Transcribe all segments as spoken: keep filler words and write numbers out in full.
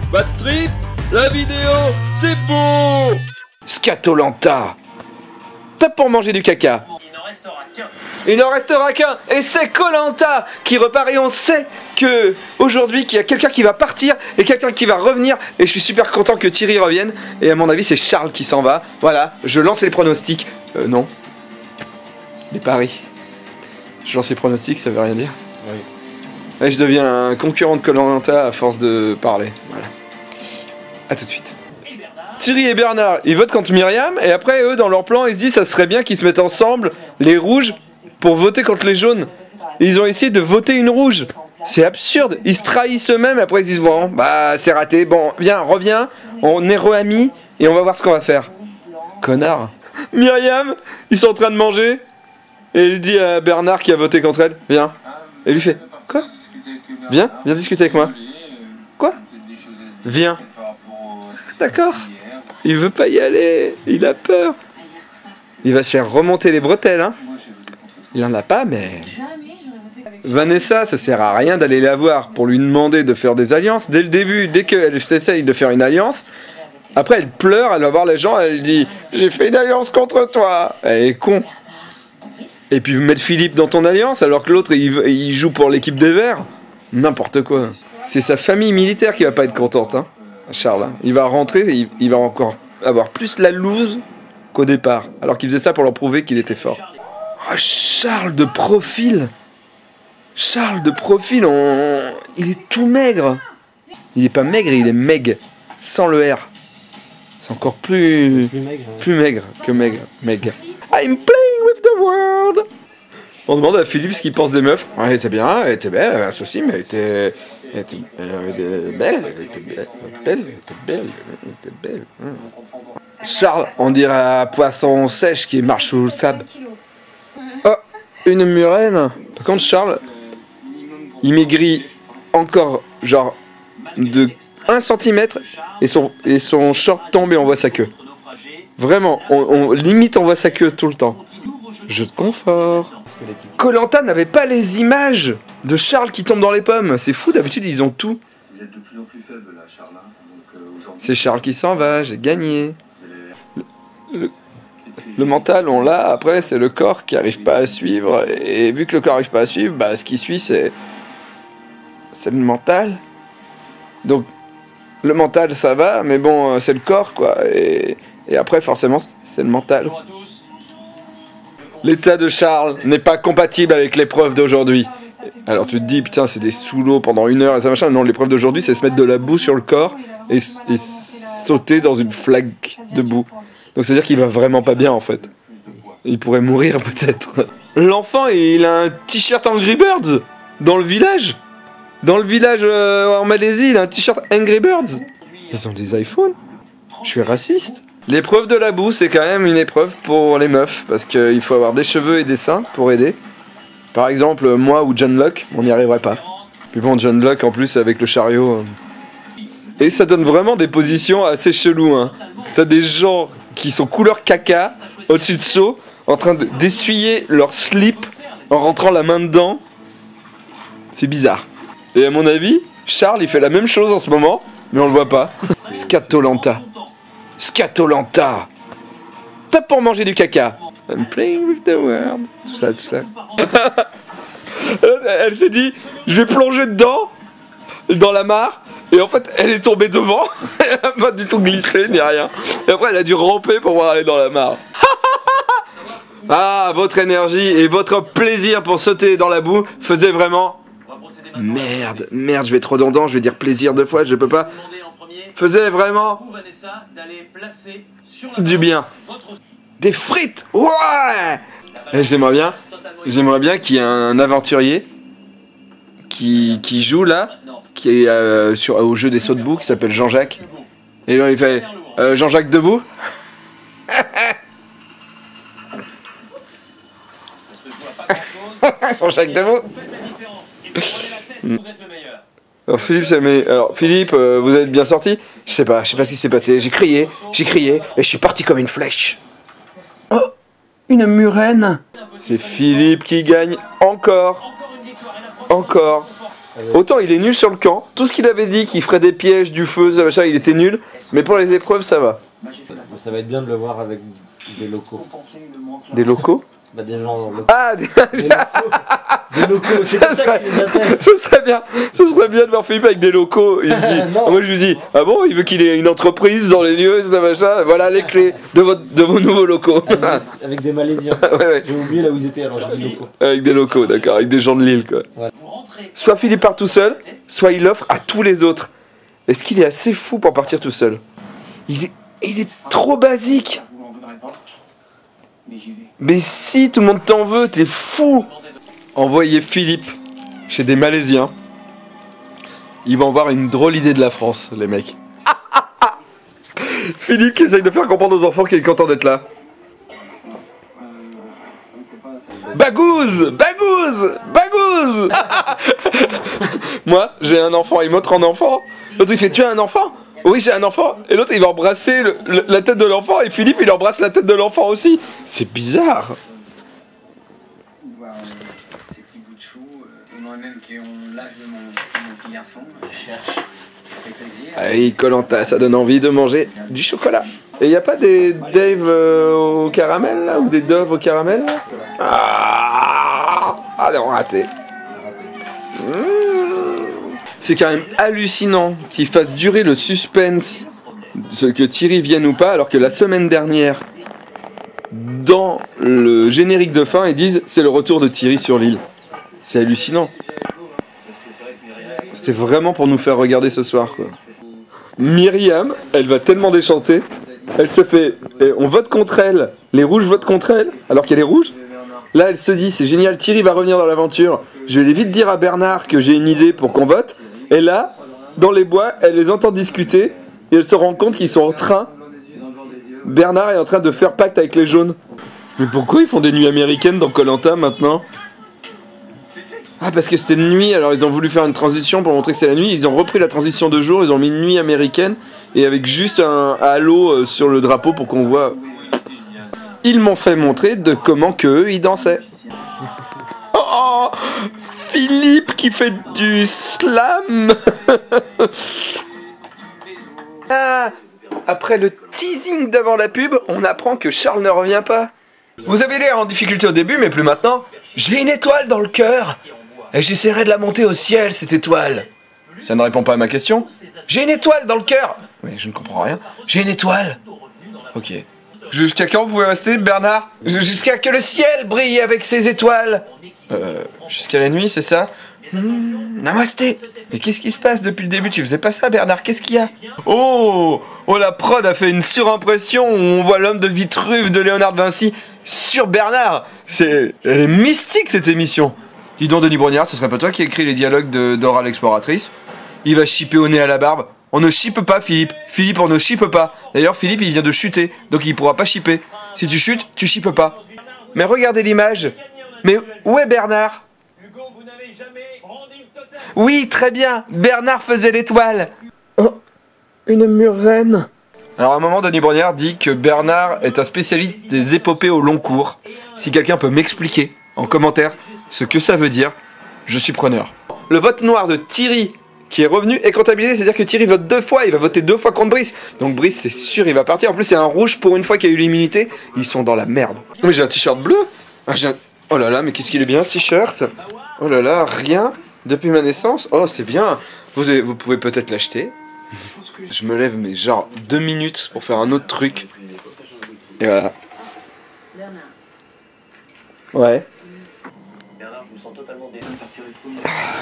Bad Street, la vidéo, c'est beau. Scatolanta. T'as pour manger du caca. Il n'en restera qu'un. Il n'en restera qu'un. Et c'est Koh-Lanta qui repart. Et on sait que aujourd'hui qu'il y a quelqu'un qui va partir et quelqu'un qui va revenir. Et je suis super content que Thierry revienne. Et à mon avis, c'est Charles qui s'en va. Voilà, je lance les pronostics. Euh, non. Les paris. Je lance les pronostics, ça veut rien dire. Oui. Et je deviens un concurrent de Koh-Lanta à force de parler. Voilà. A tout de suite. Thierry et Bernard, ils votent contre Myriam, et après, eux, dans leur plan, ils se disent ça serait bien qu'ils se mettent ensemble, les rouges, pour voter contre les jaunes. Et ils ont essayé de voter une rouge. C'est absurde. Ils se trahissent eux-mêmes, et après ils se disent bon, bah c'est raté, bon, viens, reviens, on est re-amis, et on va voir ce qu'on va faire. Connard. Myriam, ils sont en train de manger, et il dit à Bernard qui a voté contre elle, viens. Et lui fait, quoi? Viens, viens discuter avec moi. Quoi? Viens. D'accord. Il veut pas y aller, il a peur. Il va se faire remonter les bretelles, hein. Il en a pas, mais... Vanessa, ça sert à rien d'aller la voir pour lui demander de faire des alliances. Dès le début, dès qu'elle essaye de faire une alliance, après elle pleure, elle va voir les gens, elle dit « J'ai fait une alliance contre toi !» Elle est con. Et puis mettre Philippe dans ton alliance alors que l'autre il, il joue pour l'équipe des Verts. N'importe quoi. C'est sa famille militaire qui va pas être contente, hein. Charles, hein. Il va rentrer et il, il va encore avoir plus la loose qu'au départ, alors qu'il faisait ça pour leur prouver qu'il était fort. Oh, Charles de profil. Charles de profil, on... il est tout maigre. Il est pas maigre, il est meg, sans le R. C'est encore plus plus maigre, ouais. Plus maigre que maigre, meg. I'm playing with the world. On demande à Philippe ce qu'il pense des meufs. Elle était bien, elle était belle, elle avait un souci, mais elle était... Elle était, elle était belle, elle était belle, elle était belle, elle était belle. Charles, on dirait un poisson sèche qui marche sous le sable. Oh, une murène. Par contre, Charles, il maigrit encore, genre, de un centimètre et son, et son short tombe et on voit sa queue. Vraiment, on, on limite on voit sa queue tout le temps. Jeu de confort. Koh-Lanta n'avait pas les images de Charles qui tombe dans les pommes. C'est fou, d'habitude ils ont tout. C'est Charles qui s'en va, j'ai gagné. Le, le, le mental on l'a, après c'est le corps qui arrive pas à suivre. Et vu que le corps arrive pas à suivre, bah ce qui suit c'est... C'est le mental. Donc le mental ça va, mais bon c'est le corps quoi. Et, et après forcément c'est le mental. L'état de Charles n'est pas compatible avec l'épreuve d'aujourd'hui. Alors tu te dis, putain, c'est des sous l'eau pendant une heure et ça machin. Non, l'épreuve d'aujourd'hui, c'est se mettre de la boue sur le corps et, et sauter dans une flaque de boue. Donc c'est-à-dire qu'il va vraiment pas bien en fait. Il pourrait mourir peut-être. L'enfant, il a un t-shirt Angry Birds dans le village. Dans le village euh, en Malaisie, il a un t-shirt Angry Birds. Ils ont des iPhones. Je suis raciste. L'épreuve de la boue, c'est quand même une épreuve pour les meufs, parce qu'il faut avoir des cheveux et des seins pour aider. Par exemple, moi ou John Locke, on n'y arriverait pas. Puis bon, John Locke, en plus, avec le chariot... Et ça donne vraiment des positions assez cheloues, hein. T'as des gens qui sont couleur caca, au-dessus de seau, en train d'essuyer leur slip, en rentrant la main dedans. C'est bizarre. Et à mon avis, Charles, il fait la même chose en ce moment, mais on le voit pas. Scatolanta. Scatolanta. T'as pour manger du caca. I'm playing with the world. Tout ça, tout ça. Elle s'est dit, je vais plonger dedans, dans la mare. Et en fait, elle est tombée devant. Elle a pas du tout glissé, ni rien. Et après, elle a dû ramper pour pouvoir aller dans la mare. Ah, votre énergie et votre plaisir pour sauter dans la boue faisait vraiment... Merde, merde, je vais être redondant, je vais dire plaisir deux fois, je peux pas... Faisait vraiment du bien. Des frites, ouais. Et j'aimerais bien, j'aimerais bien qu'il y ait un aventurier qui, qui joue là, qui est euh, sur, au jeu des sauts debout, qui s'appelle Jean-Jacques. Et là il fait euh, Jean-Jacques debout. Jean-Jacques debout. Alors Philippe, ça met... Alors Philippe, euh, vous êtes bien sorti? Je sais pas, je sais pas ce qui s'est passé. J'ai crié, j'ai crié, et je suis parti comme une flèche. Oh, une murène. C'est Philippe qui gagne encore, encore. Autant il est nul sur le camp, tout ce qu'il avait dit, qu'il ferait des pièges, du feu, ça, machin, il était nul, mais pour les épreuves ça va. Ça va être bien de le voir avec des locaux. Des locaux? Bah des gens locaux. Ah, des, Des locaux, des locaux. c'est ça, comme ça serait, qu'ils les appellent. ce serait bien, ce serait bien de voir Philippe avec des locaux. Il me dit, Non. moi je lui dis, ah bon, il veut qu'il ait une entreprise dans les lieux, ça machin, voilà les clés de, votre, de vos nouveaux locaux. Avec, avec des Malaisiens. Ouais, ouais. J'ai oublié là où ils étaient, alors j'ai dit locaux. Avec des locaux, d'accord, avec des gens de l'île quoi. Ouais. Soit Philippe part tout seul, soit il offre à tous les autres. Est-ce qu'il est assez fou pour partir tout seul? Il est, il est trop basique. Mais si, tout le monde t'en veut, t'es fou. Envoyez Philippe chez des Malaisiens. Ils vont avoir une drôle idée de la France, les mecs. Philippe qui essaye de faire comprendre aux enfants qu'il est content d'être là. Bagouze, bagouze, bagouze. Moi, j'ai un enfant, il montre un enfant. L'autre il fait, tu as un enfant? Oui, j'ai un enfant. Et l'autre il va embrasser le, le, la tête de l'enfant. Et Philippe il embrasse la tête de l'enfant aussi. C'est bizarre. Ces petits bouts de chou, euh, moi-même qui ont l'âge de mon, mon petit garçon, je cherche. Ça fait plaisir. Allez, Koh-Lanta, ça donne envie de manger du chocolat. Et il n'y a pas des Dave euh, au caramel là? Ou des Dove au caramel là? Ah, ah non, raté. Mmh. C'est quand même hallucinant qu'il fasse durer le suspense ce que Thierry vienne ou pas, alors que la semaine dernière, dans le générique de fin, ils disent c'est le retour de Thierry sur l'île. C'est hallucinant. C'était vraiment pour nous faire regarder ce soir quoi. Myriam, elle va tellement déchanter, elle se fait, et on vote contre elle, les rouges votent contre elle, alors qu'elle est rouge. Là elle se dit c'est génial, Thierry va revenir dans l'aventure, je vais vite dire à Bernard que j'ai une idée pour qu'on vote. Et là, dans les bois, elle les entend discuter et elle se rend compte qu'ils sont en train, Bernard est en train de faire pacte avec les jaunes. Mais pourquoi ils font des nuits américaines dans Koh-Lanta maintenant? Ah parce que c'était de nuit, alors ils ont voulu faire une transition pour montrer que c'est la nuit, ils ont repris la transition de jour, ils ont mis une nuit américaine et avec juste un halo sur le drapeau pour qu'on voit. Ils m'ont fait montrer de comment que eux ils dansaient. Oh, Philippe qui fait du slam. Ah, après le teasing d'avant la pub, on apprend que Charles ne revient pas. Vous avez l'air en difficulté au début, mais plus maintenant. J'ai une étoile dans le cœur et j'essaierai de la monter au ciel, cette étoile. Ça ne répond pas à ma question. J'ai une étoile dans le cœur. Mais je ne comprends rien. J'ai une étoile. Ok. Jusqu'à quand vous pouvez rester, Bernard? Jusqu'à que le ciel brille avec ses étoiles. Euh, jusqu'à la nuit, c'est ça? Mmh, namasté. Mais qu'est-ce qui se passe depuis le début? Tu faisais pas ça, Bernard? Qu'est-ce qu'il y a? Oh, oh, la prod a fait une surimpression où on voit l'homme de Vitruve de Léonard de Vinci sur Bernard. C'est, elle est mystique cette émission. Dis donc, Denis Brognard, ce serait pas toi qui écris les dialogues de Dora l'exploratrice? Il va chipper au nez à la barbe. On ne chippe pas, Philippe. Philippe, on ne chippe pas. D'ailleurs, Philippe, il vient de chuter, donc il pourra pas chipper. Si tu chutes, tu chippes pas. Mais regardez l'image. Mais où est Bernard? Oui, très bien. Bernard faisait l'étoile. Oh, une murène. Alors à un moment, Denis Brognard dit que Bernard est un spécialiste des épopées au long cours. Si quelqu'un peut m'expliquer en commentaire ce que ça veut dire, je suis preneur. Le vote noir de Thierry qui est revenu est comptabilisé, c'est-à-dire que Thierry vote deux fois, il va voter deux fois contre Brice. Donc Brice, c'est sûr, il va partir. En plus, c'est un rouge pour une fois qu'il y a eu l'immunité. Ils sont dans la merde. Mais j'ai un t-shirt bleu. Ah, j'ai un... Oh là là, mais qu'est-ce qu'il est bien ce t-shirt. Oh là là, rien depuis ma naissance. Oh, c'est bien. Vous, avez... Vous pouvez peut-être l'acheter. Je me lève, mais genre deux minutes pour faire un autre truc. Et voilà. Ouais. Bernard, je me sens totalement déçu par Thierry Trull.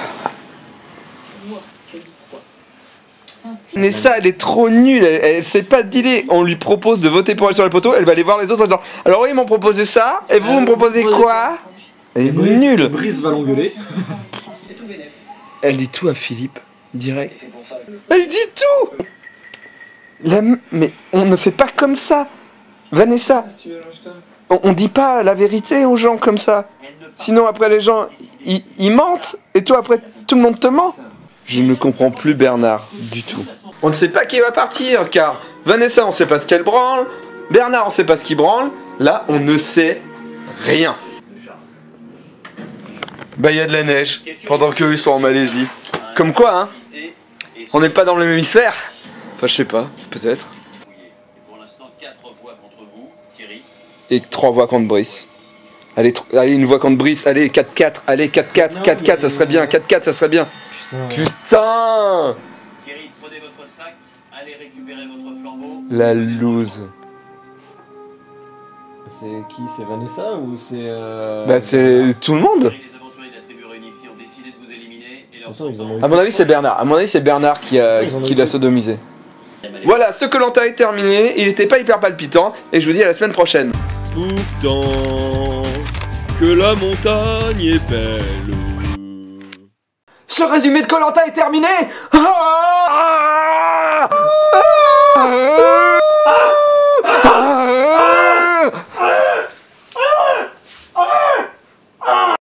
Mais ça, elle est trop nulle, elle, elle sait pas dealer. On lui propose de voter pour elle sur les poteaux, elle va aller voir les autres en disant alors oui, ils m'ont proposé ça, et vous, vous me proposez quoi? Elle est nulle. Brice va l'engueuler. Elle dit tout à Philippe, direct. Elle dit tout. La... Mais on ne fait pas comme ça. Vanessa, on, on dit pas la vérité aux gens comme ça. Sinon après les gens, ils, ils mentent, et toi après tout le monde te ment. Je ne comprends plus Bernard du tout. On ne sait pas qui va partir, car Vanessa, on ne sait pas ce qu'elle branle, Bernard, on ne sait pas ce qu'il branle, là, on ne sait rien. Bah, il y a de la neige, pendant qu'eux, ils sont en Malaisie. Comme quoi, hein, on n'est pas dans le même hémisphère. Enfin, je sais pas, peut-être. Pour l'instant, quatre voix contre vous, Thierry. Et trois voix contre Brice. Allez, allez, une voix contre Brice, allez, quatre quatre, allez, quatre quatre, quatre quatre, ça serait bien, quatre quatre, ça serait bien. Putain. Putain. Thierry, prenez votre sac, allez récupérer votre flambeau. La loose. C'est qui? C'est Vanessa ou c'est. Euh... Bah, c'est tout le monde. Les aventuriers de la tribu réunifiée ont décidé de vous éliminer et leur Attends, ils en ont eu À mon avis, c'est Bernard. À mon avis, c'est Bernard qui a, Ils en ont qui eu l'a deux. sodomisé. Voilà, ce Koh-Lanta est terminé. Il était pas hyper palpitant. Et je vous dis à la semaine prochaine. Pourtant que la montagne est belle. Ce résumé de Koh-Lanta est terminé. Ah ah ah ah